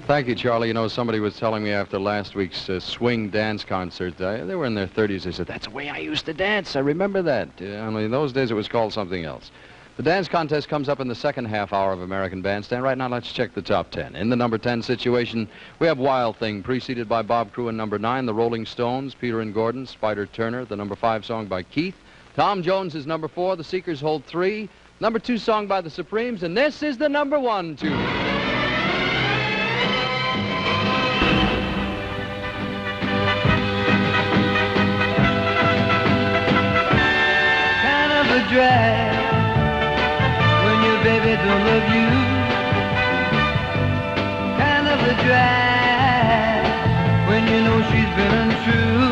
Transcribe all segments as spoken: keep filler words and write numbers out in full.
Thank you, Charlie. You know, somebody was telling me after last week's uh, swing dance concert, uh, they were in their thirties, they said, that's the way I used to dance. I remember that. Uh, only in those days it was called something else. The dance contest comes up in the second half hour of American Bandstand. Right now, let's check the top ten. In the number ten situation, we have Wild Thing, preceded by Bob Crewe in number nine, The Rolling Stones, Peter and Gordon, Spider Turner, the number five song by Keith. Tom Jones is number four, The Seekers hold three, number two song by the Supremes, and this is the number one tune. Kind of a drag when your baby don't love you. Kind of a drag when you know she's been untrue.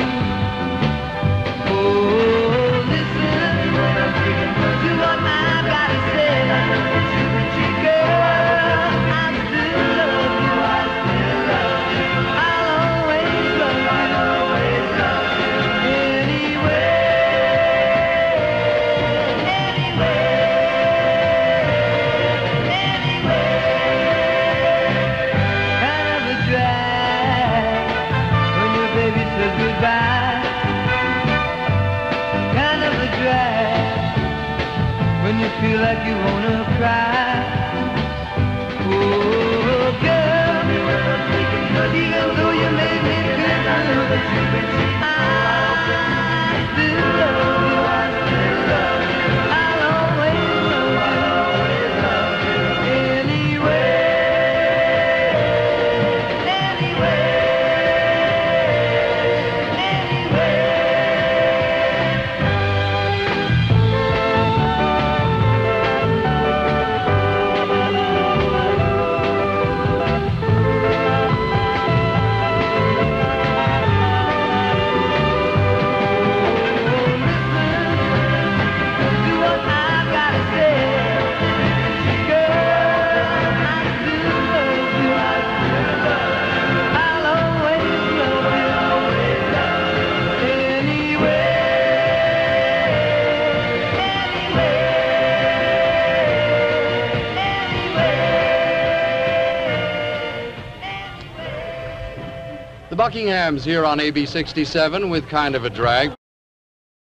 Oh, listen to what I've got to say. Girl, I still love you. I still love you. I'll always love you. I'll always love you. Anyway, anyway, anyway. Kind of a drag when your baby says goodbye. Kind of a drag when you feel like you wanna cry. Oh, girl, even though you made me feel good, I still love you. I still love you. I'll always love you. Anyway, anyway, anyway. The Buckinghams here on A B sixty-seven with Kind of a Drag.